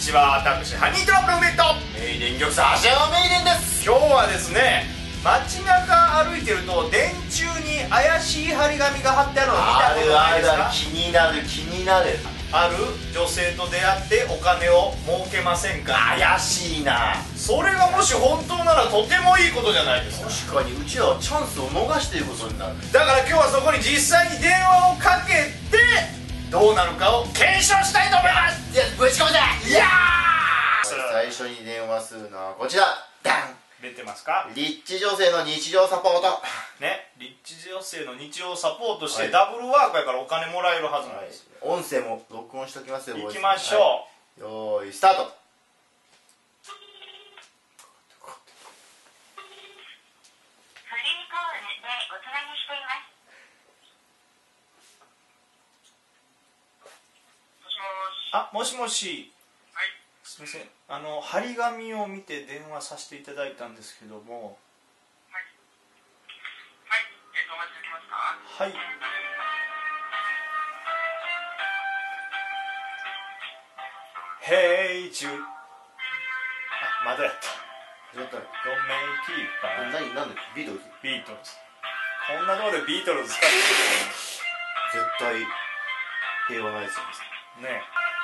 ちは、私ハニートラップの梅とメイデン玉座橋山メイデンです。 今日はですね、街中歩いてると電柱に怪しい張り紙が貼ってあるのを見たことないですか？ 気になる気になる。 ある女性と出会ってお金を儲けませんか？ 怪しいな。 それがもし本当ならとてもいいことじゃないですか。 確かにうちらはチャンスを逃していることになる。 だから今日はそこに実際に電話をかけてどうなるかを検証したいと思います。 いや、ぶち込むぜ。 いやー、 最初に電話するのはこちら。ダン。 出てますか？ リッチ女性の日常サポートね、リッチ女性の日常をサポートして、ダブルワークやからお金もらえるはずなんです、 音声も録音しておきますよ。 行きましょう、よーいスタート。フリーコールでおつなぎしています。 もしもし。はい、すみません、張り紙を見て電話させていただいたんですけども。 はい、はい、お待ちできますか？ はい。Hey Jude。まだやった。 どうやったの？ Don't make it bad。 何だっけ？ビートルズ？ ビートルズ。こんなところでビートルズ使って絶対平和なやつですね。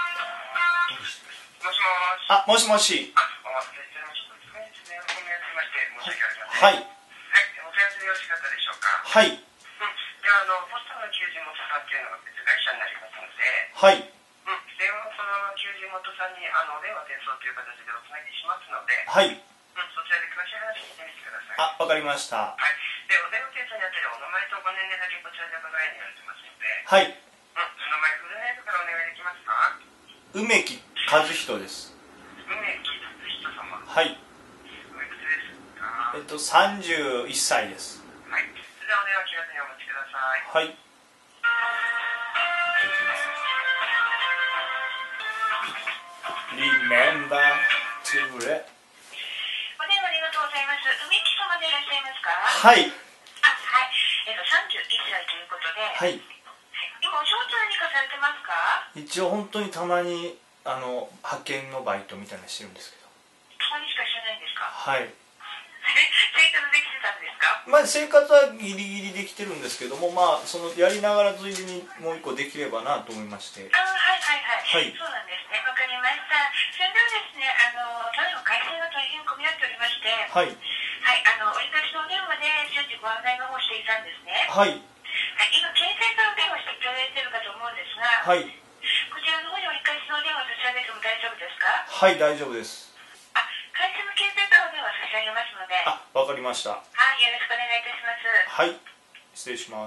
もしもし。 もしもし。 お待たせしました。本日電話をお願いしまして申し訳ありません。 はい。 はい、お問い合わせでよろしかったでしょうか？ はい。 ではポストの求人元さんっていうのが別会社になりますので、 はい。 電話をその求人元さんに電話転送という形でおつなぎしますので、 はい。 そちらで詳しい話聞いてみてください。 わかりました。 はい。で、お電話転送にあたりお名前とご年齢だけこちらで伺えるようになってますので、 はい。 お名前フルネームからお願いできますか？ 梅木和人です。 梅木達人様。 はい。 おいくつですか ？31歳です。 はい。それではお電話気楽にお待ちください。 はい。Remember to let。 お電話ありがとうございます。梅木様でいらっしゃいますか？ はい。 はい。31歳ということで、 はい。 今お仕事何かされてますか？ 一応本当にたまに派遣のバイトみたいなのしてるんですけど。 たまにしかしてないんですか？ はい。 生活できてたんですか？ まあ生活はギリギリできてるんですけども、まあそのやりながらついでにもう一個できればなと思いまして。 はい、 はい。 そうなんですね。わかりました。それではですね、ただいま回線が大変混み合っておりまして、 はい。 はい、折り返しのお電話で順次ご案内の方をしていたんですね。 はい。 はい、今携帯からお電話していただいているかと思うんですが、 はい。 こちらの方に折り返しのお電話差し上げても大丈夫ですか？ はい、大丈夫です。 会社の携帯からお電話差し上げますので。 わかりました。 はい、よろしくお願いいたします。 はい、失礼します。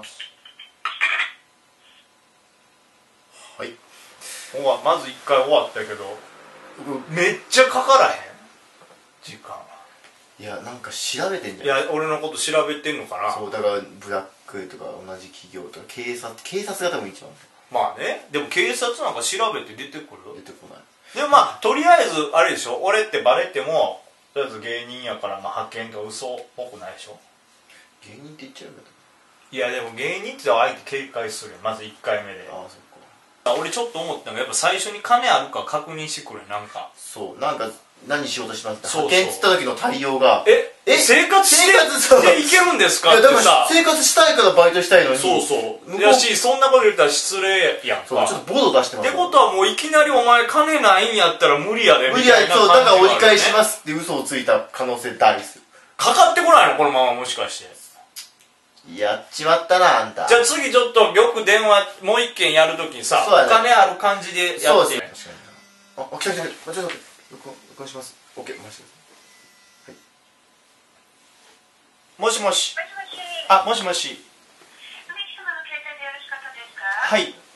はい。 まず1回終わったけど、めっちゃかからへん時間。 いや、なんか調べてんじゃん。 いや、俺のこと調べてんのかな。 そう、だからブラックとか同じ企業とか警察が多分一番。 まあね、でも警察なんか調べて出てくる？ 出てこない。 でもまあとりあえずあれでしょ、俺ってバレてもとりあえず芸人やから派遣とか嘘っぽくないでしょ。 芸人って言っちゃうけど。 いやでも芸人って相手警戒するよ、まず1回目で。 ああ、そっか。 俺ちょっと思ったのがやっぱ最初に金あるか確認してくれ。なんかそう、なんか何しようとしますってそうそう派遣っつった時の対応が生活していけるんですかいや、 ってだからさ、 生活したいからバイトしたいのに。 そうやし、そんなこと言ったら失礼やんか。 そう、ちょっとボード出してますってことはもういきなりお前金ないんやったら無理やで無理や、 みたいなそう、だから折り返しす。 ますって嘘をついた可能性大です。 かかってこないのこのまま、もしかして。 やっちまったな、あんた。 じゃあ次ちょっと玉電話もう一件やるときにさ、 そうやねお金ある感じでやって。 そうですね。確かに。来た。ちょっと待って。録音します。OK、回してください。 もしもし。 もしもし。 もしもし。 梅木様の携帯でよろしかったですか？ はい。